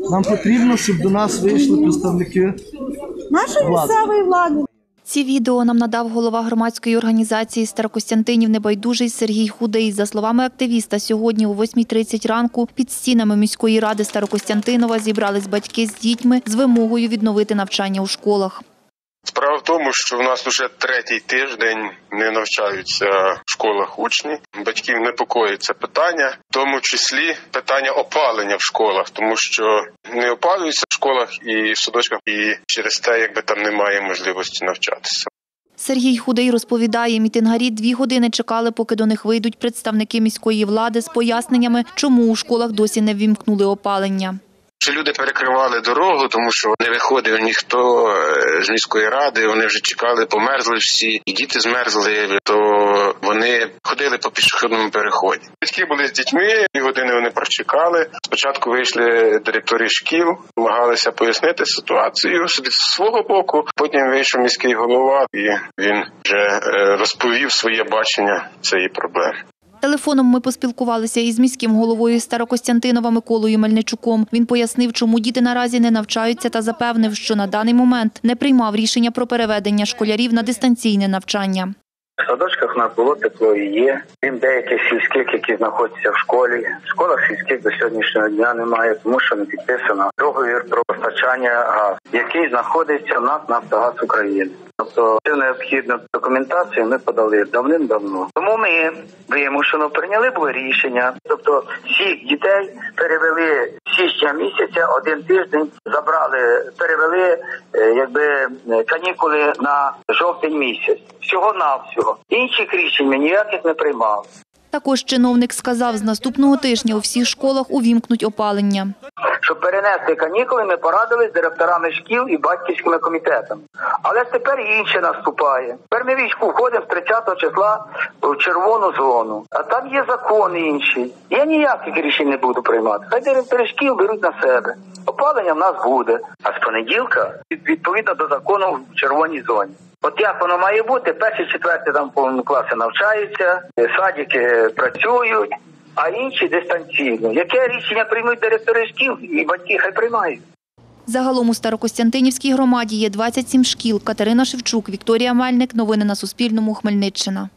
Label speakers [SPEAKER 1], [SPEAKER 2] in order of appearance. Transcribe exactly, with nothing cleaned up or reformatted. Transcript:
[SPEAKER 1] Нам потрібно, щоб до нас вийшли представники
[SPEAKER 2] нашої місцевої влади.
[SPEAKER 3] Ці відео нам надав голова громадської організації Старокостянтинів «Небайдужий» Сергій Худий. За словами активіста, сьогодні о восьмій тридцять ранку під стінами міської ради Старокостянтинова зібрались батьки з дітьми з вимогою відновити навчання у школах.
[SPEAKER 4] Справа в тому, що в нас вже третій тиждень не навчаються в школах учні. Батьків непокоїть це питання, в тому числі питання опалення в школах, тому що не опалюються в школах і в садочках, і через те, якби там немає можливості навчатися.
[SPEAKER 3] Сергій Худий розповідає, мітингарі дві години чекали, поки до них вийдуть представники міської влади з поясненнями, чому у школах досі не ввімкнули опалення.
[SPEAKER 4] Чи люди перекривали дорогу, тому що не виходив ніхто з міської ради, вони вже чекали, померзли всі, і діти змерзли, то вони ходили по пішохідному переході. Батьки були з дітьми, дві години вони прочекали. Спочатку вийшли директори шкіл, намагалися пояснити ситуацію з свого боку. Потім вийшов міський голова, і він вже розповів своє бачення цієї проблеми.
[SPEAKER 3] Телефоном ми поспілкувалися із міським головою Старокостянтинова Миколою Мельничуком. Він пояснив, чому діти наразі не навчаються, та запевнив, що на даний момент не приймав рішення про переведення школярів на дистанційне навчання.
[SPEAKER 5] В садочках у нас було тепло і є. Крім деяких сільських, які знаходяться в школі. В школах сільських до сьогоднішнього дня немає, тому що не підписано договір про постачання газу, який знаходиться в нас на «Нафтогаз України». Тобто цю необхідну документацію ми подали давним-давно. Тому ми вимушено прийняли було рішення. Тобто всіх дітей перевели з січня місяця, один тиждень забрали, перевели якби канікули на жовтень місяць. Всього-навсього. Інших рішень ми ніяких не приймали.
[SPEAKER 3] Також чиновник сказав, з наступного тижня у всіх школах увімкнуть опалення.
[SPEAKER 5] Щоб перенести канікули, ми порадились з директорами шкіл і батьківськими комітетами. Але тепер інше наступає. Тепер ми війську входимо з тридцятого числа в червону зону. А там є закон інший. Я ніяких рішень не буду приймати. Хай директори шкіл беруть на себе. Опалення в нас буде. А з понеділка, відповідно до закону, в червоній зоні. От як воно має бути, перші, четверті там повні класи навчаються, садики працюють, а інші дистанційно. Яке рішення приймуть директори шкіл і батьки хай приймають?
[SPEAKER 3] Загалом у Старокостянтинівській громаді є двадцять сім шкіл. Катерина Шевчук, Вікторія Мельник. Новини на Суспільному. Хмельниччина.